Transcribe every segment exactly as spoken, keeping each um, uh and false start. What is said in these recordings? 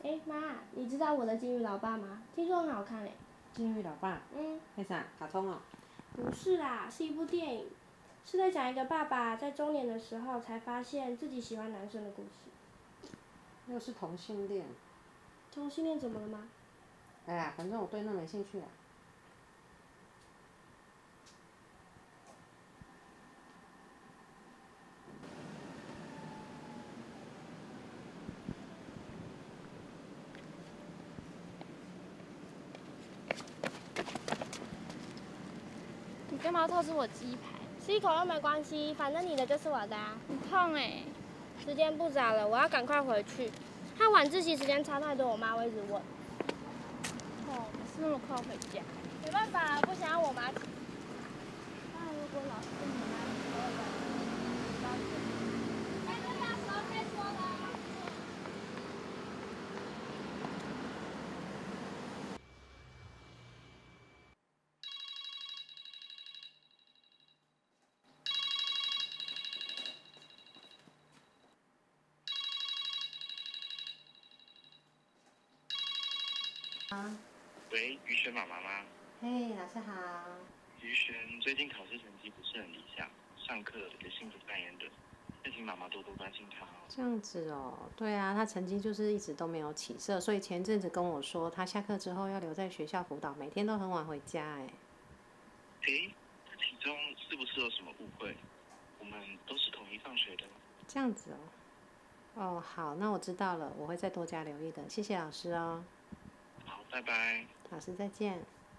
哎妈，你知道我的金鱼老爸吗？听说很好看哎。 金鱼老爸？ 嗯。 那啥，卡通哦？ 不是啦，是一部电影，是在讲一个爸爸在中年的时候才发现自己喜欢男生的故事。 又是同性恋。 同性恋怎么了吗？ 哎呀，反正我对那没兴趣啊。 你干嘛要偷吃我鸡排？吃一口又没关系，反正你的就是我的啊。 很痛哎、欸。 时间不早了，我要赶快回去。和晚自习时间差太多，我妈会一直问。 哦，不是那么快回家。 没办法，不想让我妈。 那如果老师跟你妈说了，要怎么？ 那就到时候再说了。 啊。 喂，于璇妈妈吗？ 嘿，老师好。 于璇最近考试成绩不是很理想，上课也心不在焉的，再请妈妈多多关心她哦。 这样子哦，对啊，他成绩就是一直都没有起色，所以前阵子跟我说，他下课之后要留在学校辅导，每天都很晚回家哎。 诶，这其中是不是有什么误会？我们都是统一放学的。 这样子哦。哦，好，那我知道了，我会再多加留意的，谢谢老师哦。 好，拜拜。 老师再见。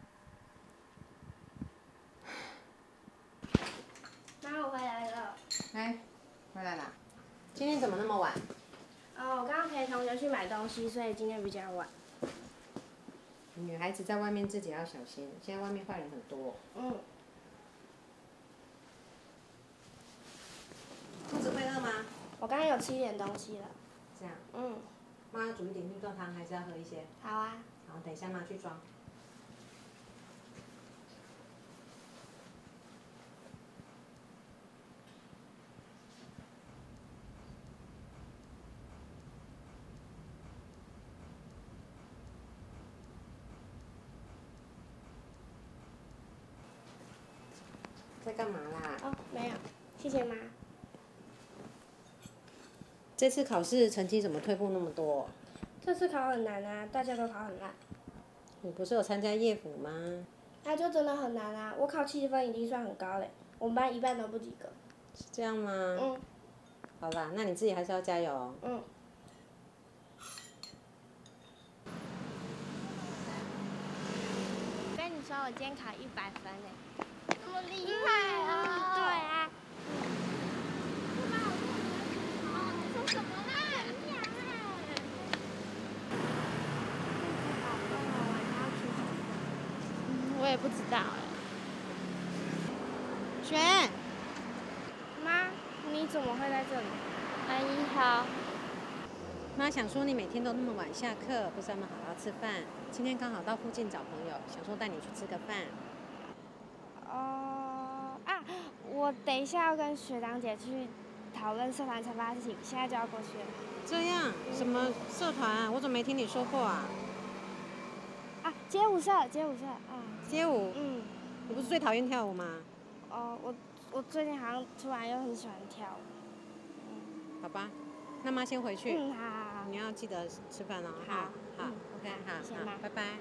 妈，我回来了。 哎，回来啦。今天怎么那么晚？ 哦，我刚刚陪同学去买东西，所以今天比较晚。 女孩子在外面自己要小心，现在外面坏人很多。 嗯。 肚子会饿吗？ 我刚刚有吃一点东西了。 这样。 嗯。 妈要煮一点绿豆汤，还是要喝一些？ 好啊。 好，等一下妈去装。在干嘛啦？ 哦，没有，谢谢妈。 这次考试成绩怎么退步那么多？ 这次考很难啊，大家都考很烂。 你不是有参加夜辅吗？ 那就真的很难啊！我考七十分已经算很高嘞，我们班一半都不及格。 是这样吗？ 嗯。 好啦，那你自己还是要加油。 嗯。我跟你说，我今天考一百分嘞。 这么厉害啊！ 嗯、对啊。 是吗？哦，你说什么啦？很痒哎。 好痛哦，晚上要去上课。 嗯，我也不知道哎。 璇。 妈，你怎么会在这里？ 阿姨好。 妈想说你每天都那么晚下课，不是咱们好好吃饭。今天刚好到附近找朋友，想说带你去吃个饭。 哦、呃、啊，我等一下要跟学长姐去讨论社团惩罚事情，现在就要过去了。 这样？什么社团啊？我怎么没听你说过啊？ 啊，街舞社，街舞社啊。 街舞？ 嗯。 你不是最讨厌跳舞吗？ 哦，我我最近好像突然又很喜欢跳舞。 嗯。好吧，那妈先回去。 嗯，好好好。 你要记得吃饭哦。 好。 好。 嗯、 OK， 好，好，拜拜。 拜拜。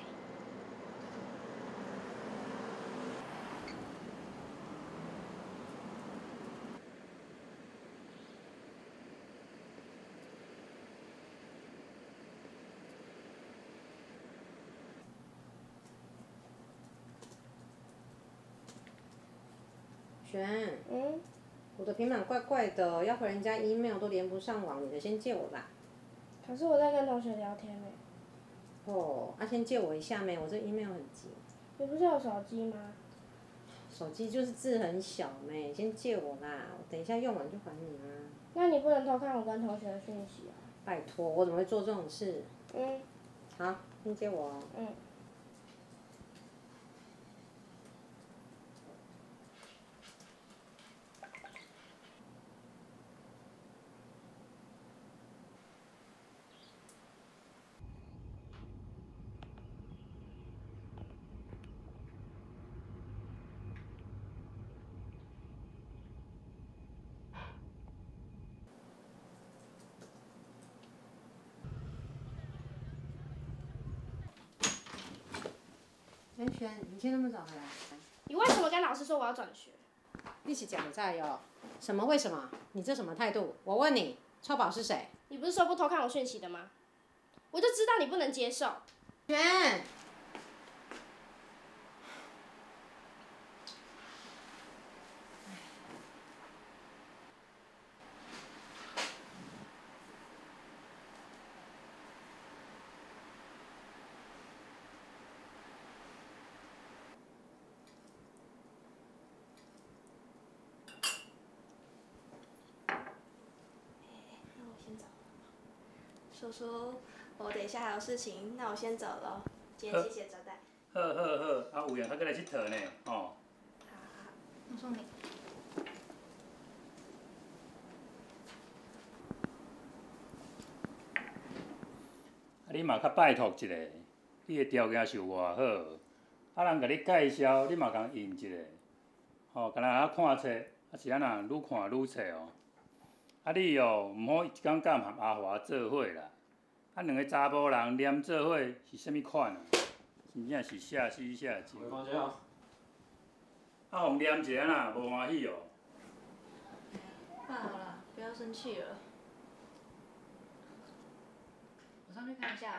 璇。 嗯。 我的平板怪怪的，要回人家 email 都连不上网，你的先借我吧。 可是我在跟同学聊天呢。 哦，啊，先借我一下没？我这 email 很急。 你不是有手机吗？ 手机就是字很小没，先借我啦，我等一下用完就还你啊。 那你不能偷看我跟同学的讯息啊。 拜托，我怎么会做这种事？ 嗯。 好，先借我哦。 嗯。 璇，你今天那么早回来？ 你为什么跟老师说我要转学？ 一起讲在哟。什么？为什么？你这什么态度？我问你，超宝是谁？ 你不是说不偷看我讯息的吗？我就知道你不能接受。 璇。 叔叔，我等一下还有事情，那我先走了。今天谢谢招待。 好好好，啊有闲还过来佚佗呢，吼。 好好好，我送你。 啊，你嘛较拜托一下，你的条件是有偌好，啊人甲你介绍，你嘛共应一下，吼，干那啊看册，啊是安那愈看愈册哦。啊你哦，毋好一工甲和阿华做伙啦。啊两个查甫人黏做伙是啥物款啊？真正是社死社精。 放假。 啊，互黏一下啦，无欢喜哦。 爸，好了，不要生气了。我上去看一下。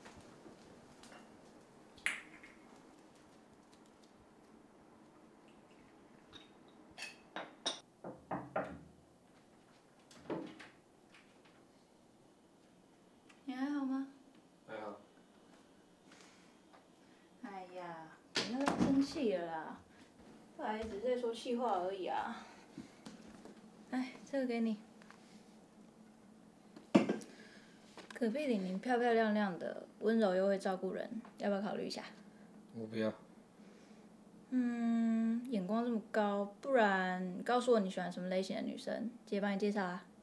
你还好吗？ 还好。 哎呀，你又生气了啦！爸也只是在说气话而已啊。哎，这个给你。隔壁玲玲漂漂亮亮的，温柔又会照顾人，要不要考虑一下？ 我不要。 嗯，眼光这么高，不然告诉我你喜欢什么类型的女生，姐帮你介绍啊。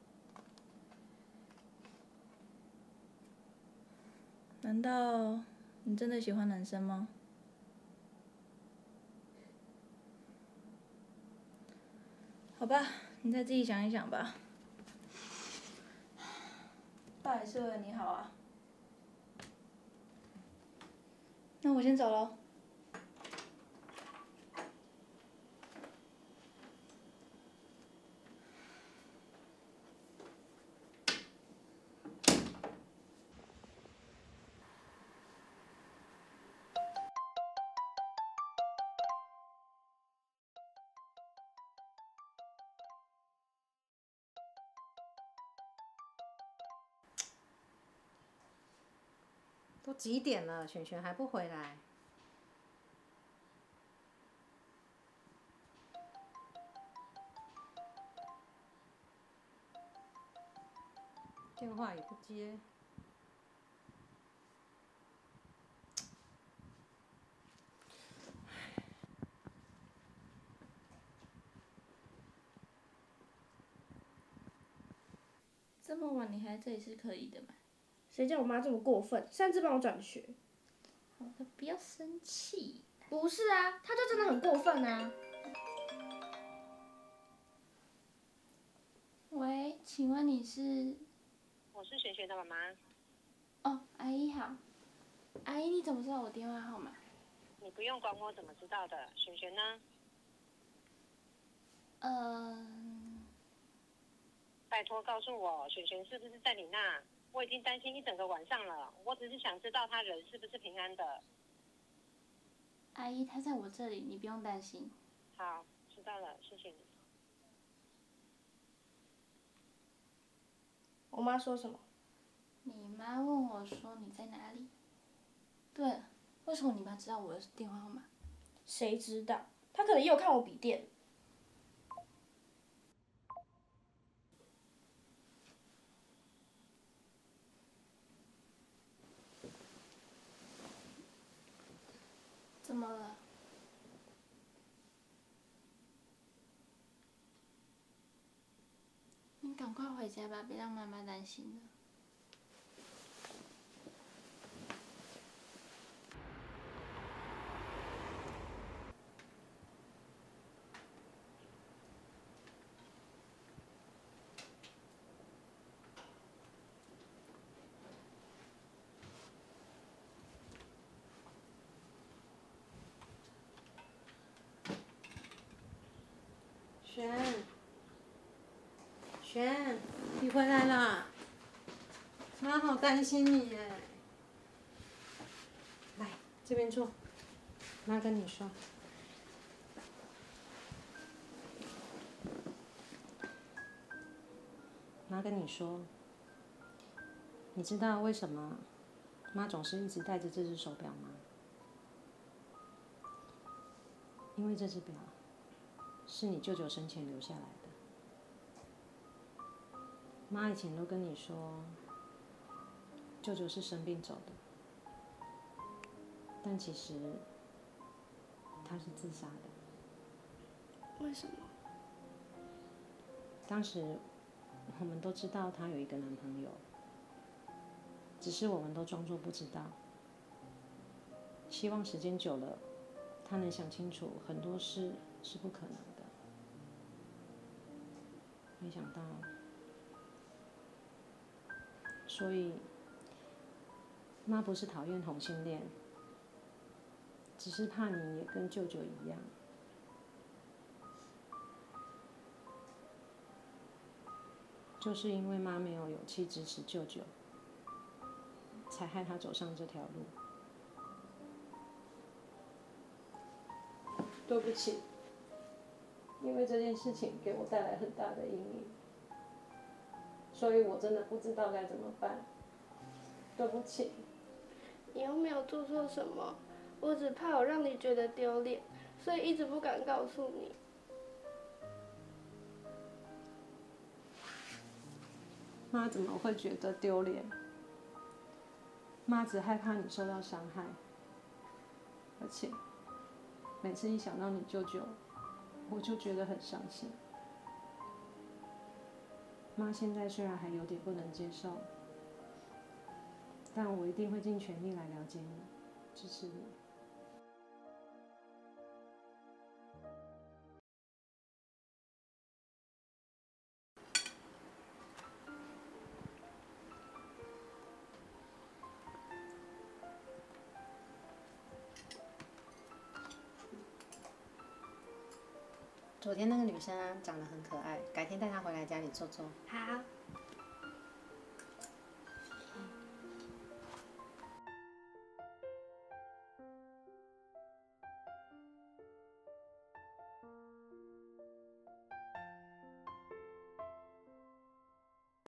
难道你真的喜欢男生吗？好吧，你再自己想一想吧。爸也是为了你好啊。那我先走喽。 都几点了，璇璇还不回来？电话也不接。 这么晚你还在这里是可以的嘛？ 谁叫我妈这么过分，擅自帮我转学？ 好的，不要生气。 不是啊，她就真的很过分啊。 喂，请问你是？ 我是璇璇的妈妈。 哦，阿姨好。阿姨，你怎么知道我电话号码？ 你不用管我怎么知道的，璇璇呢？ 嗯。 拜托告诉我，璇璇是不是在你那？我已经担心一整个晚上了，我只是想知道他人是不是平安的。 阿姨，她在我这里，你不用担心。 好，知道了，谢谢你。 我妈说什么？ 你妈问我说你在哪里？对了，为什么你妈知道我的电话号码？ 谁知道？她可能也有看我笔电。 怎么了？你赶快回家吧，别让妈妈担心了。 璇，你回来啦！妈好担心你耶。来，这边坐。妈跟你说。妈跟你说，你知道为什么妈总是一直戴着这只手表吗？因为这只表是你舅舅生前留下来的。妈以前都跟你说，舅舅是生病走的，但其实他是自杀的。 为什么？ 当时我们都知道她有一个男朋友，只是我们都装作不知道，希望时间久了，她能想清楚很多事是不可能的。没想到，所以妈不是讨厌同性恋，只是怕你也跟舅舅一样。就是因为妈没有勇气支持舅舅，才害他走上这条路。对不起，因为这件事情给我带来很大的阴影，所以我真的不知道该怎么办。对不起。 你又没有做错什么，我只怕我让你觉得丢脸，所以一直不敢告诉你。 妈怎么会觉得丢脸？妈只害怕你受到伤害，而且每次一想到你舅舅，我就觉得很伤心。妈现在虽然还有点不能接受，但我一定会尽全力来了解你，支持你。昨天那个女生啊，长得很可爱，改天带她回来家里坐坐。 好。